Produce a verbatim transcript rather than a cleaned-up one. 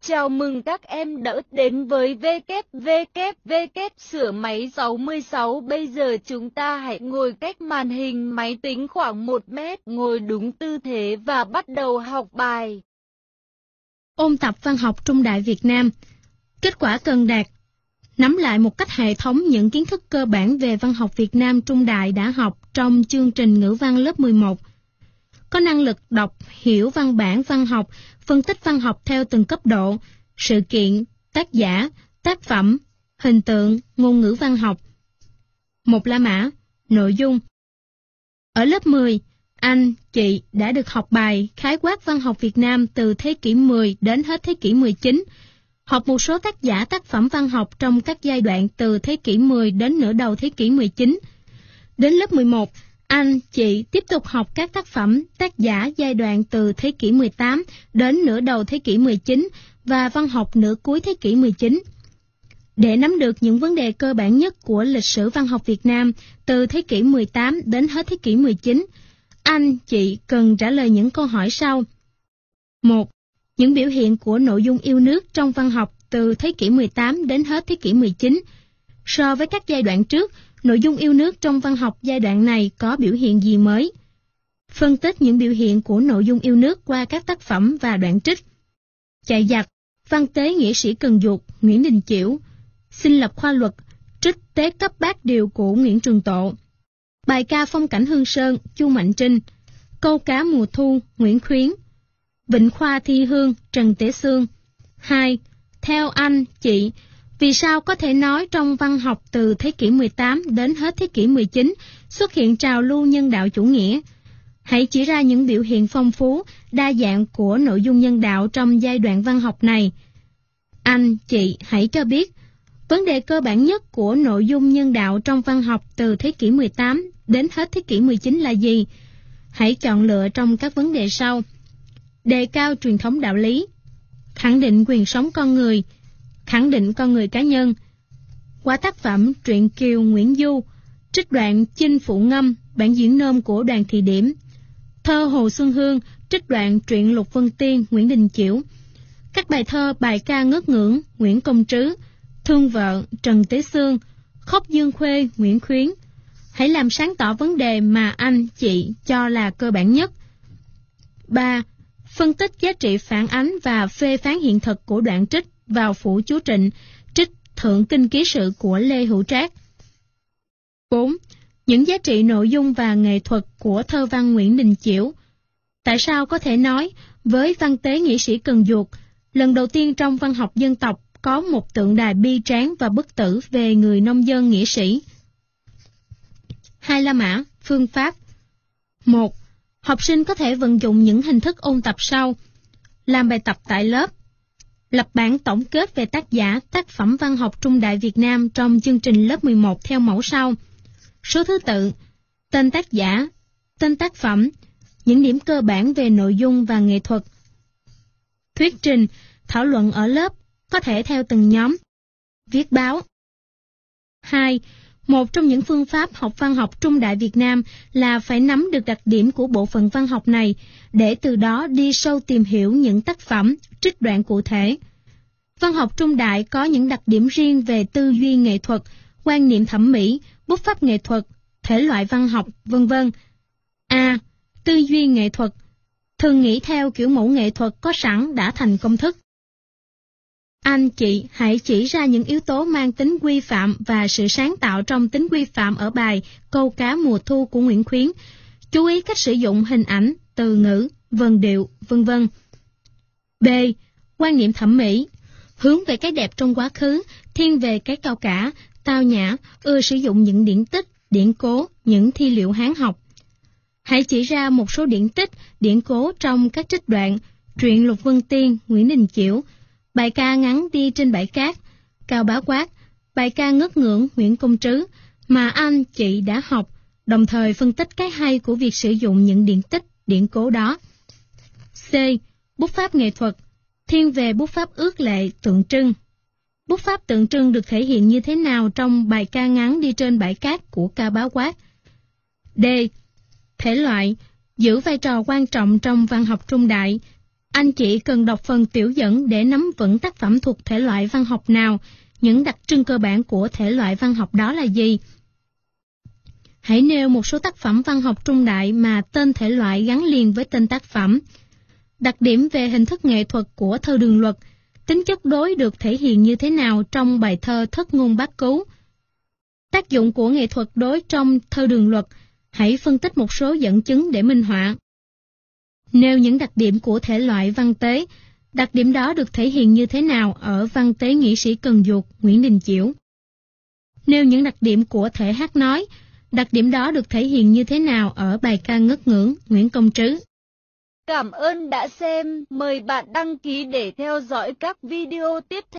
Chào mừng các em đã đến với vê kép vê kép vê kép sửa máy sáu mươi sáu. Bây giờ chúng ta hãy ngồi cách màn hình máy tính khoảng một mét, ngồi đúng tư thế và bắt đầu học bài. Ôn tập văn học trung đại Việt Nam. Kết quả cần đạt: nắm lại một cách hệ thống những kiến thức cơ bản về văn học Việt Nam trung đại đã học trong chương trình ngữ văn lớp mười một. Có năng lực đọc, hiểu văn bản văn học, phân tích văn học theo từng cấp độ, sự kiện, tác giả, tác phẩm, hình tượng, ngôn ngữ văn học. Một La Mã, nội dung. Ở lớp mười, anh, chị đã được học bài khái quát văn học Việt Nam từ thế kỷ mười đến hết thế kỷ mười chín, học một số tác giả tác phẩm văn học trong các giai đoạn từ thế kỷ mười đến nửa đầu thế kỷ mười chín. Đến lớp mười một, anh, chị tiếp tục học các tác phẩm, tác giả giai đoạn từ thế kỷ mười tám đến nửa đầu thế kỷ mười chín và văn học nửa cuối thế kỷ mười chín. Để nắm được những vấn đề cơ bản nhất của lịch sử văn học Việt Nam từ thế kỷ mười tám đến hết thế kỷ mười chín, anh, chị cần trả lời những câu hỏi sau. một. Những biểu hiện của nội dung yêu nước trong văn học từ thế kỷ mười tám đến hết thế kỷ mười chín. So với các giai đoạn trước, nội dung yêu nước trong văn học giai đoạn này có biểu hiện gì mới? Phân tích những biểu hiện của nội dung yêu nước qua các tác phẩm và đoạn trích. Chạy giặc, văn tế nghĩa sĩ Cần Duộc, Nguyễn Đình Chiểu. Xin lập khoa luật, trích tế cấp bát điều của Nguyễn Trường Tộ. Bài ca phong cảnh Hương Sơn, Chu Mạnh Trinh. Câu cá mùa thu, Nguyễn Khuyến. Vịnh Khoa Thi Hương, Trần Tế Xương. hai. Theo anh, chị, vì sao có thể nói trong văn học từ thế kỷ mười tám đến hết thế kỷ mười chín xuất hiện trào lưu nhân đạo chủ nghĩa? Hãy chỉ ra những biểu hiện phong phú, đa dạng của nội dung nhân đạo trong giai đoạn văn học này. Anh, chị, hãy cho biết, vấn đề cơ bản nhất của nội dung nhân đạo trong văn học từ thế kỷ mười tám đến hết thế kỷ mười chín là gì? Hãy chọn lựa trong các vấn đề sau. Đề cao truyền thống đạo lý, khẳng định quyền sống con người, khẳng định con người cá nhân. Qua tác phẩm Truyện Kiều Nguyễn Du, trích đoạn Chinh Phụ Ngâm, bản diễn nôm của Đoàn Thị Điểm. Thơ Hồ Xuân Hương, trích đoạn Truyện Lục Vân Tiên, Nguyễn Đình Chiểu. Các bài thơ bài ca ngất ngưỡng, Nguyễn Công Trứ. Thương vợ, Trần Tế Xương. Khóc Dương Khuê, Nguyễn Khuyến. Hãy làm sáng tỏ vấn đề mà anh, chị cho là cơ bản nhất. ba. Phân tích giá trị phản ánh và phê phán hiện thực của đoạn trích Vào Phủ Chúa Trịnh, trích Thượng Kinh Ký Sự của Lê Hữu Trác. bốn. Những giá trị nội dung và nghệ thuật của thơ văn Nguyễn Đình Chiểu. Tại sao có thể nói, với văn tế nghĩa sĩ Cần Duộc, lần đầu tiên trong văn học dân tộc có một tượng đài bi tráng và bất tử về người nông dân nghĩa sĩ? Hai La Mã, phương pháp. một. Học sinh có thể vận dụng những hình thức ôn tập sau. Làm bài tập tại lớp. Lập bản tổng kết về tác giả, tác phẩm văn học trung đại Việt Nam trong chương trình lớp mười một theo mẫu sau. Số thứ tự, tên tác giả, tên tác phẩm, những điểm cơ bản về nội dung và nghệ thuật. Thuyết trình, thảo luận ở lớp, có thể theo từng nhóm. Viết báo. hai. Một trong những phương pháp học văn học trung đại Việt Nam là phải nắm được đặc điểm của bộ phận văn học này, để từ đó đi sâu tìm hiểu những tác phẩm, trích đoạn cụ thể. Văn học trung đại có những đặc điểm riêng về tư duy nghệ thuật, quan niệm thẩm mỹ, bút pháp nghệ thuật, thể loại văn học, vân vân. A. Tư duy nghệ thuật. Thường nghĩ theo kiểu mẫu nghệ thuật có sẵn đã thành công thức. Anh, chị hãy chỉ ra những yếu tố mang tính quy phạm và sự sáng tạo trong tính quy phạm ở bài Câu cá mùa thu của Nguyễn Khuyến. Chú ý cách sử dụng hình ảnh, từ ngữ, vần điệu, vân vân. B. Quan niệm thẩm mỹ. Hướng về cái đẹp trong quá khứ, thiên về cái cao cả, tao nhã, ưa sử dụng những điển tích, điển cố, những thi liệu Hán học. Hãy chỉ ra một số điển tích, điển cố trong các trích đoạn Truyện Lục Vân Tiên, Nguyễn Đình Chiểu, bài ca ngắn Đi trên bãi cát, Cao Bá Quát, bài ca ngất ngưỡng Nguyễn Công Trứ mà anh, chị đã học, đồng thời phân tích cái hay của việc sử dụng những điển tích, điển cố đó. C. Bút pháp nghệ thuật. Thiên về bút pháp ước lệ, tượng trưng. Bút pháp tượng trưng được thể hiện như thế nào trong bài ca ngắn Đi trên bãi cát của Cao Bá Quát? D. Thể loại. Giữ vai trò quan trọng trong văn học trung đại. Anh chị cần đọc phần tiểu dẫn để nắm vững tác phẩm thuộc thể loại văn học nào, những đặc trưng cơ bản của thể loại văn học đó là gì. Hãy nêu một số tác phẩm văn học trung đại mà tên thể loại gắn liền với tên tác phẩm. Đặc điểm về hình thức nghệ thuật của thơ đường luật, tính chất đối được thể hiện như thế nào trong bài thơ Thất ngôn bát cứu. Tác dụng của nghệ thuật đối trong thơ đường luật, hãy phân tích một số dẫn chứng để minh họa. Nêu những đặc điểm của thể loại văn tế, đặc điểm đó được thể hiện như thế nào ở văn tế Nghĩa sĩ Cần Duộc, Nguyễn Đình Chiểu. Nêu những đặc điểm của thể hát nói, đặc điểm đó được thể hiện như thế nào ở bài ca Ngất Ngưỡng, Nguyễn Công Trứ. Cảm ơn đã xem, mời bạn đăng ký để theo dõi các video tiếp theo.